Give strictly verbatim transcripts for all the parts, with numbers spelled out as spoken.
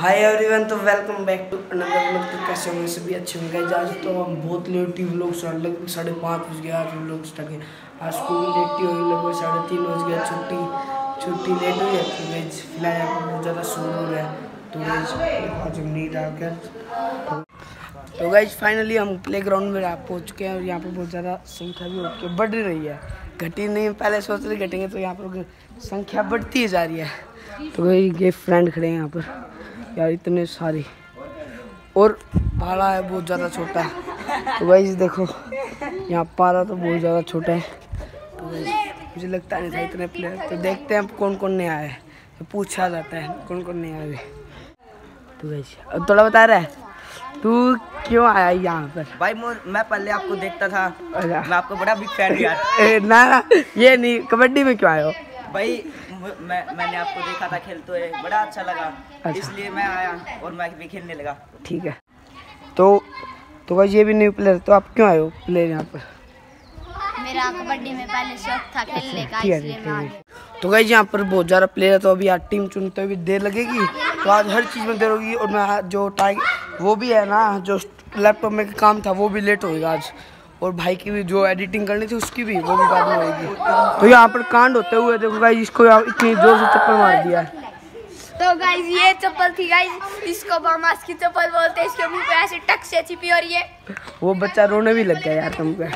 हाय everyone, तो welcome back to another vlog. तो कैसे होंगे सभी? अच्छे होंगे। आज तो हम बहुत लेट ही व्लॉग लगभग साढ़े पाँच बज गया। आज व्लॉग स्टार्ट किया। आज स्कूल लेट ही हुई, लगभग साढ़े तीन बज गया। छुट्टी छुट्टी लेट हुई है तो वेज फिलहाल यहाँ पर बहुत ज़्यादा शोर हो रहा है तो वेज आज हम नींद आ गया। तो गाइज फाइनली हम प्ले ग्राउंड में पहुँच चुके हैं और यहाँ पर बहुत ज़्यादा संख्या भी होती है, बढ़ रही है, घटी नहीं। पहले सोच रहे घटेंगे तो यहाँ पर संख्या बढ़ती जा रही है। तो भाई ये फ्रेंड खड़े हैं यहाँ पर यार, इतने सारे, और पारा है बहुत ज़्यादा छोटा। तो भाई देखो यहाँ पारा तो बहुत ज़्यादा छोटा है। तो मुझे लगता नहीं था इतने प्लेयर। तो देखते हैं अब कौन कौन नहीं आया है, तो पूछा जाता है कौन कौन नहीं आया। तो भाई अब थोड़ा बता रहा है तू क्यों आया यहाँ पर? भाई मैं पहले आपको देखता था, मैं आपको बड़ा बिग फैन यार। ना ना ये नहीं, कबड्डी में क्यों आए हो? भाई मैं मैंने आपको देखा था खेलते हुए, बड़ा अच्छा लगा। अच्छा। इसलिए मैं आया और मैं भी खेलने लगा। ठीक है। तो तो भाई ये भी न्यू प्लेयर, तो आप क्यों आए हो प्लेयर यहाँ पर? मेरा कबड्डी में पहले शौक था खेलने का, इसलिए मैं आ गया। तो भाई यहाँ पर बहुत ज़्यादा प्लेयर है, तो अभी यार टीम चुनते हुए देर लगेगी। तो आज हर चीज़ में देर होगी। और मैं जो टाइम वो भी है ना, जो लैपटॉप में काम था वो भी लेट होएगा आज। और भाई की भी जो एडिटिंग करनी थी उसकी भी, वो भी बाद में होगी। तो यहाँ पर कांड होते हुए देखो गाइस, इसको इतनी जोर से चप्पल मार दिया। तो गाइस ये चप्पल थी गाइस, इसको बामास की चप्पल बोलते हैं। इसके मुंह पे ऐसे टक से छिपी और ये वो बच्चा रोने भी लग गया यार तुम पे।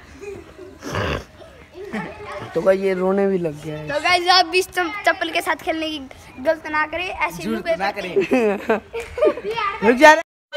तो गाइस ये रोने भी लग गया है। तो गाइस आप भी इस चप्पल के साथ खेलने की गलत ना करें, ऐसे मुंह पे ना करें। रुक जा।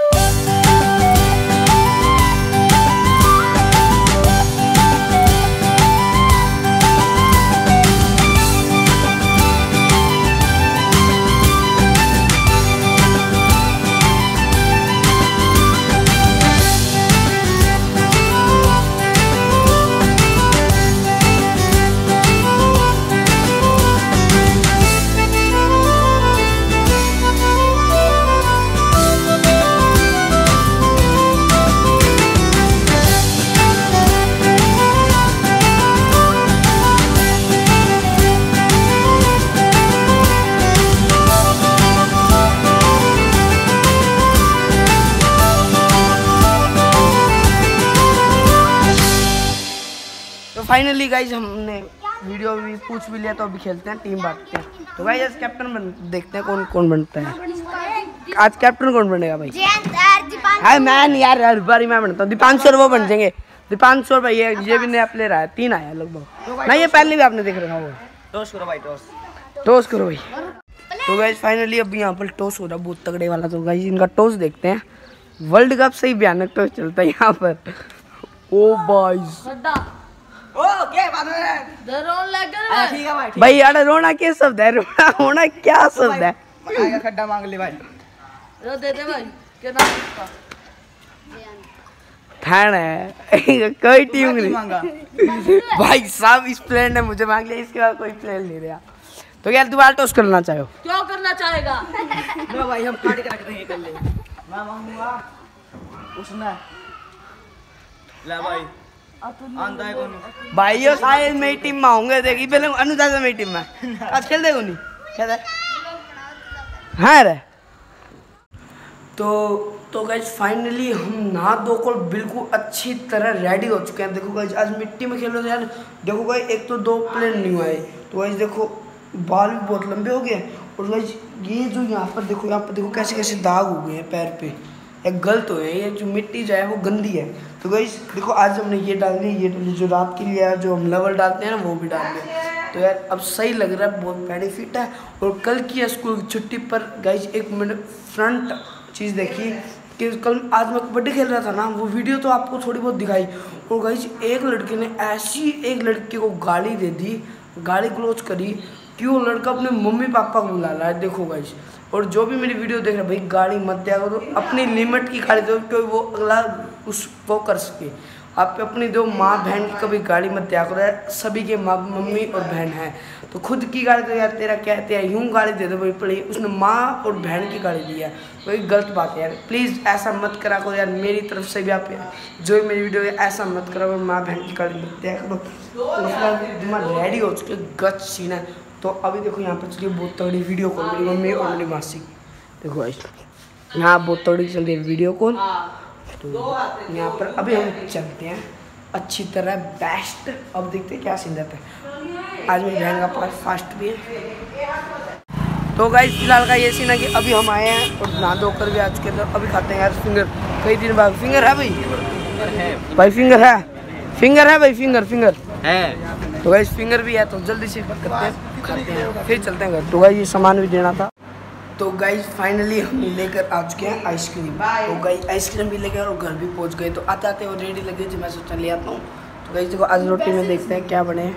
फाइनली गाइज हमने वीडियो भी पूछ भी लिया, तो अभी खेलते हैं, टीम बांटते हैं। तो गाइज आज कैप्टन बन देखते हैं कौन कौन बनता है। आज कैप्टन कौन बनेगा भाई? हाँ मैं नहीं यार, हर बारी मैं बनता हूँ। दीपांशु और वो बन जाएंगे। दीपांशु और भाई ये ये भी नया प्लेयर आया, तीन आया लगभग। नहीं ये पहले भी आपने देख रखा होगा। टॉस करो भाई, टॉस टॉस करो भाई। तो गाइज फाइनली अभी यहाँ पर टॉस हो रहा है बहुत तगड़े वाला। तो गाइज इनका टॉस देखते हैं। वर्ल्ड कप से ही भयानक टॉस चलता है यहाँ पर। ओ बॉयज ओ क्या बात है? रोन लग गया ठीक है भाई। भाई यार रोना क्या शब्द है? रोना होना क्या शब्द है? आएगा खड्डा मांग ले भाई। रो दे दे भाई। क्या नाम है इसका? फैन है कोई टीम नहीं मांगा। भाई साहब इस प्लेयर ने मुझे मांग लिया, इसके बाद कोई प्लेयर नहीं रहा। तो यार दोबारा टॉस करना चाहो? क्यों करना चाहेगा? लो भाई हम काट के रख देंगे कर ले। मैं मांगूंगा उसने। ले भाई आंदा है कौन? भाई ये सारे मेरी टीम में होंगे। देखी पहले अनुदास मेरी टीम में आज खेल देखो नहीं खेल है। हाँ रे। तो तो गाइज फाइनली हम नहा धो कर बिल्कुल अच्छी तरह रेडी हो चुके हैं। देखो गाइज आज मिट्टी में खेल रहे थे यार। देखो गाइज एक तो दो प्लेयर न्यू आए, तो गाइज देखो बाल भी बहुत लंबे हो गए। और गाइज ये जो यहाँ पर देखो, यहाँ पर देखो कैसे कैसे दाग हो गए हैं पैर पे, एक गलत हो है। ये जो मिट्टी जो है वो गंदी है। तो गाइस देखो आज हमने ये डाल दिया, ये डाल जो रात के लिए जो हम लेवल डालते हैं ना वो भी डाल दिया। तो यार अब सही लग रहा है, बहुत बेनिफिट है। और कल की स्कूल की छुट्टी पर गाइस एक मिनट फ्रंट चीज़ देखी कि कल आज मैं कबड्डी खेल रहा था ना, वो वीडियो तो आपको थोड़ी बहुत दिखाई। और गाइस एक लड़के ने ऐसी एक लड़के को गाली दे दी, गाली क्लोज करी कि वो लड़का अपने मम्मी पापा को बुला रहा है। देखो गाइस, और जो भी मेरी वीडियो देख रहा है भाई गाड़ी मत दिया करो, अपनी लिमिट की गाड़ी दो क्योंकि वो अगला उस वो कर सके। आप अपनी दो माँ बहन की कभी गाड़ी मत दिया करो यार। सभी के माँ मम्मी और बहन हैं, तो खुद की गाड़ी तो यार तेरा क्या है, तेरा यूँ गाड़ी दे दो भाई पड़ी। उसने माँ और बहन की गाड़ी दी है, वही गलत बात है यार। प्लीज़ ऐसा मत करा करो यार, मेरी तरफ से भी आप जो मेरी वीडियो है ऐसा मत करा करो, माँ बहन की गाड़ी मत दिया करो। दिमाग रेडी हो चुके गच सीन है। तो अभी देखो यहाँ पर चलिए बहुत तगड़ी वीडियो कॉल मेरी मम्मी और मेरी मासी। देखो गाइस यहाँ बहुत थोड़ी चल रही है वीडियो कॉल। तो यहाँ पर अभी हम चलते हैं अच्छी तरह बेस्ट। अब देखते हैं क्या सीन रहता है। आज मेरी बहन का पास फास्ट भी है। तो गाइस फिलहाल का ये सीन है कि अभी हम आए हैं और नहा धोकर भी आज के तो अभी खाते हैं यार फिंगर। कई दिन बाद फिंगर है भाई, भाई फिंगर है, फिंगर है भाई, फिंगर फिंगर है। तो गाइस फिंगर भी है तो जल्दी से करते हैं, खाते हैं, फिर चलते हैं घर। तो गाइस ये सामान भी देना था। तो गाइस फाइनली हम लेकर आ चुके हैं आइसक्रीम। तो गाइस आइसक्रीम भी लेकर और घर भी पहुंच गए। तो आते आते वो रेडी लगे जो मैं सोचा ले आता हूँ। तो गाइस देखो आज रोटी में देखते हैं क्या बने।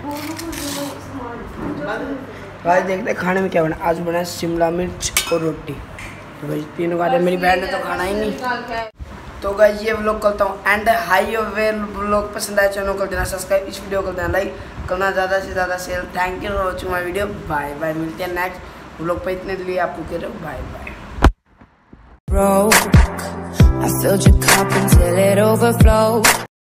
गाइस देखते हैं खाने में क्या बना। आज बना है शिमला मिर्च और रोटी। तो गाइस तीनों खा रहे, मेरी बहन ने तो खाना ही नहीं। तो गाइस ये व्लॉग करता हूँ एंड हाई वे व्लॉग पसंद आया चैनल को देना सब्सक्राइब, इस वीडियो को देना लाइक, करना ज़्यादा से ज़्यादा share. Thank you for watching my video. Bye bye, मिलते हैं नेक्स्ट व्लॉग पे। इतने लिए आपको कह रहे हो bye bye. Broke, I filled your cup until it overflowed.